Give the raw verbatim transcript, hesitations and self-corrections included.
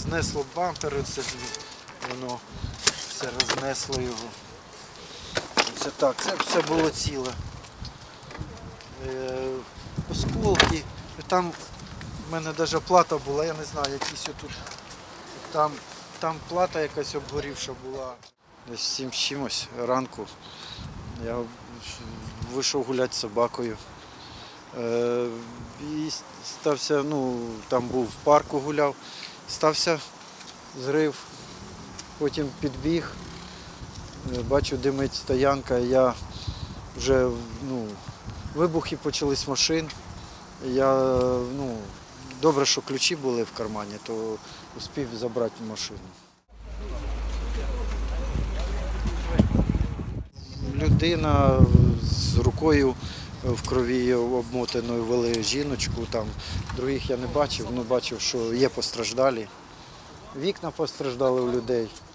рознесло бампер, це воно все рознесло його. Це так, це все було ціле. Е, осколки. Там в мене навіть плата була, я не знаю, якісь отут. Там, там плата якась обгорівша була. Десь сім з чимось ранку я вийшов гуляти з собакою. Е, і стався, ну, там був в парку гуляв, стався зрив, потім підбіг, бачу, димить стоянка, я вже, ну, вибухи почались машин. Я, ну, добре, що ключі були в кармані, то успів забрати машину. Людина з рукою в крові обмотаною вели жіночку, там других я не бачив, але бачив, що є постраждалі. Вікна постраждали у людей.